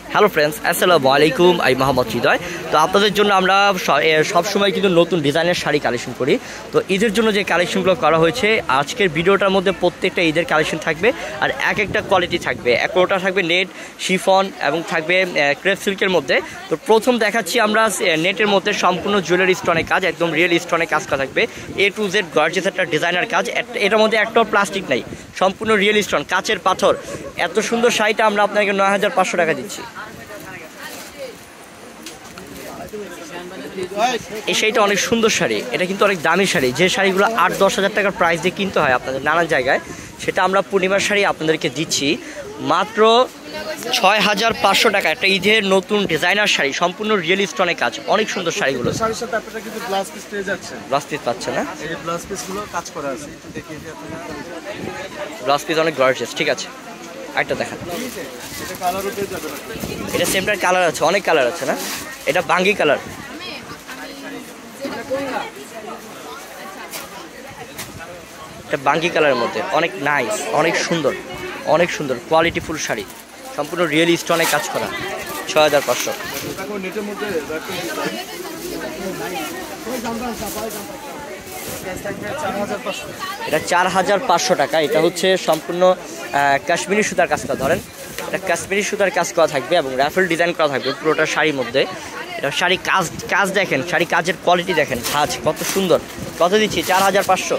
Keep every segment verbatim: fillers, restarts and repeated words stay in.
Hello friends, আসসালামু আলাইকুম। আমি মোহাম্মদ হৃদয়। তো আপনাদের জন্য আমরা সবসময় কিন্তু নতুন ডিজাইনের শাড়ি কালেকশন করি। তো ঈদের জন্য যে কালেকশনগুলো করা হয়েছে, আজকের ভিডিওটার মধ্যে প্রত্যেকটা ঈদের কালেকশন থাকবে, আর এক একটা কোয়ালিটি থাকবে। একটা থাকবে নেট, শিফন এবং থাকবে ক্রেপ সিল্কের মধ্যে। তো প্রথম দেখাচ্ছি আমরা নেটের মধ্যে সম্পূর্ণ জুয়েলারি স্টোনের কাজ, একদম রিয়েল স্টোনের কাজ করা থাকবে। এ টু জেড গর্জিয়াস একটা ডিজাইনার কাজ। এটার মধ্যে একটাও প্লাস্টিক নাই, সম্পূর্ণ রিয়েল স্টোন, কাচের পাথর। এত সুন্দর শাড়িটা আমরা আপনাকে নয় হাজার পাঁচশো টাকা দিচ্ছি। এই শাড়িটা অনেক সুন্দর শাড়ি, এটা কিন্তু অনেক দামি শাড়ি। যে শাড়িগুলো আট দশ হাজার টাকার প্রাইস দিয়ে কিনতে হয় আপনাদের নানান জায়গায়, সেটা আমরা পূর্ণিমার শাড়ি আপনাদেরকে দিচ্ছি মাত্র ছয় হাজার পাঁচশো টাকা। একটা ঈদের নতুন ডিজাইনার শাড়ি, সম্পূর্ণ রিয়েল স্টোনের কাজ, অনেক সুন্দর শাড়িগুলো। শাড়ির সাথে আপনারা কিন্তু গ্লাস পিস পেয়ে যাচ্ছেন। গ্লাস পিস পাচ্ছেন না? এই গ্লাস পিসগুলো কাজ করা আছে, একটু দেখিয়ে দিই আপনাদের। গ্লাস পিস অনেক গর্জিয়াস। ঠিক আছে, একটা দেখান। এটা কালারও পেয়ে যাবেন। এটা সেমটার কালার আছে, অনেক কালার আছে না? এটা বাঙ্গি কালার, এটা বাঙ্গি কালারের মধ্যে অনেক নাইস, অনেক সুন্দর, অনেক সুন্দর কোয়ালিটিফুল শাড়ি, সম্পূর্ণ রিয়েল স্টোনে কাজ করা। ছয় হাজার পাঁচশো। এটা চার হাজার পাঁচশো টাকা। এটা হচ্ছে সম্পূর্ণ কাশ্মীরি সুতার কাজ করা। ধরেন, এটা কাশ্মীরি সুতার কাজ করা থাকবে এবং রাফেল ডিজাইন করা থাকবে পুরোটা শাড়ির মধ্যে। এটা শাড়ি কাজ কাজ দেখেন, শাড়ি কাজের কোয়ালিটি দেখেন, কাজ কত সুন্দর। কত দিচ্ছি? চার হাজার পাঁচশো।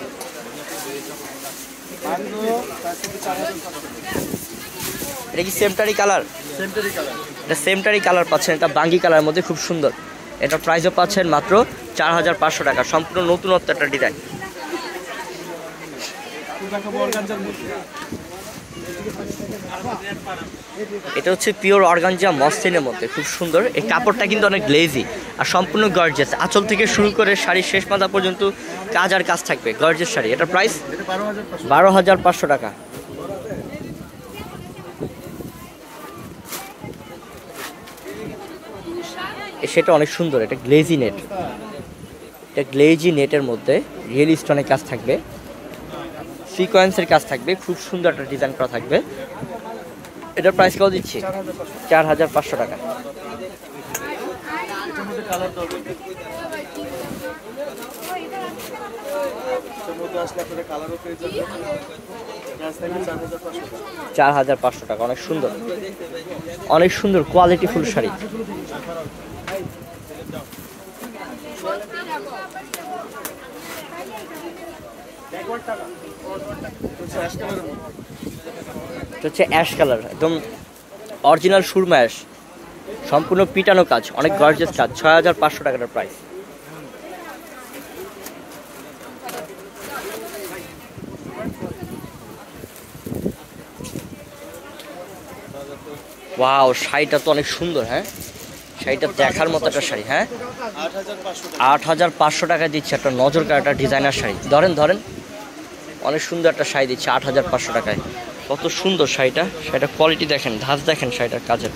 এটা কি সেমটারি কালার? এটা সেমটারি কালার পাচ্ছেন, এটা বাঙ্গি কালারের মধ্যে খুব সুন্দর। এটা প্রাইসও পাচ্ছেন মাত্র চার হাজার পাঁচশো টাকা। সম্পূর্ণ নতুনত্ব একটা ডিজাইন। এটা হচ্ছে পিওর অর্গানজা মসলিনের মধ্যে, খুব সুন্দর। এই কাপড়টা কিন্তু অনেক গ্লেজি আর সম্পূর্ণ গর্জিয়াস। আঁচল থেকে শুরু করে শাড়ির শেষ মাথা পর্যন্ত কাজ আর কাজ থাকবে, গর্জিয়াস শাড়ি। এটা প্রাইস বারো হাজার পাঁচশো টাকা। সেটা অনেক সুন্দর, এটা গ্লেজি নেট। এটা গ্লেজি নেটের মধ্যে রিয়েল স্টোনের কাজ থাকবে, সিকোয়েন্সের কাজ থাকবে, খুব সুন্দর একটা ডিজাইন করা থাকবে। এটার প্রাইস কত দিচ্ছি? চার হাজার পাঁচশো টাকা। চার হাজার পাঁচশো টাকা, অনেক সুন্দর, অনেক সুন্দর কোয়ালিটিফুল শাড়ি। হচ্ছে অ্যাশ কালার, একদম অরিজিনাল সুরমা অ্যাশ, সম্পূর্ণ পিটানো কাজ, অনেক গর্জিয়াস কাজ। ছয় হাজার পাঁচশো টাকার প্রাইস। ওয়াও, শাড়িটা তো অনেক সুন্দর। হ্যাঁ, শাড়িটা দেখার মতো একটা শাড়ি। হ্যাঁ, আট হাজার পাঁচশো টাকা দিচ্ছে একটা নজর কাটা একটা ডিজাইনার শাড়ি। ধরেন ধরেন, অনেক সুন্দর একটা শাড়ি দিচ্ছে আট হাজার পাঁচশো টাকায়। কত সুন্দর শাড়িটা, শাড়িটার কোয়ালিটি দেখেন, ধাঁচ দেখেন শাড়িটার কাজের।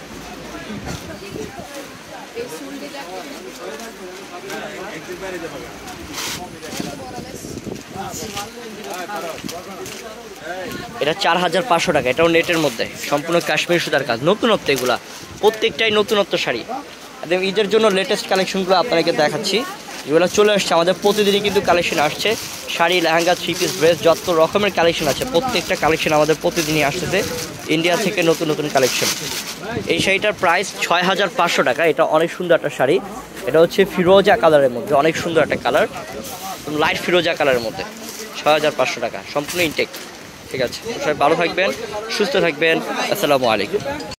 এটা চার হাজার পাঁচশো টাকা। এটাও নেটের মধ্যে, সম্পূর্ণ কাশ্মীর সুতার কাজ, নতুনত্ব। এগুলা প্রত্যেকটাই নতুনত্ব শাড়ি। একদম ঈদের জন্য লেটেস্ট কালেকশনগুলো আপনাদেরকে দেখাচ্ছি, যেগুলো চলে আসছে। আমাদের প্রতিদিনই কিন্তু কালেকশন আসছে, sari, lehenga, three piece, dress, যত রকমের কালেকশন আছে প্রত্যেকটা কালেকশন আমাদের প্রতিদিনই আসতেছে ইন্ডিয়া থেকে, নতুন নতুন কালেকশন। এই শাড়িটার প্রাইস ছয় হাজার পাঁচশো টাকা। এটা অনেক সুন্দর একটা শাড়ি। এটা হচ্ছে ফিরোজা কালারের মধ্যে, অনেক সুন্দর একটা কালার, লাইট ফিরোজা কালারের মধ্যে। ছয় হাজার পাঁচশো টাকা, সম্পূর্ণ ইনটেক। ঠিক আছে, সবাই ভালো থাকবেন, সুস্থ থাকবেন। আসসালামু আলাইকুম।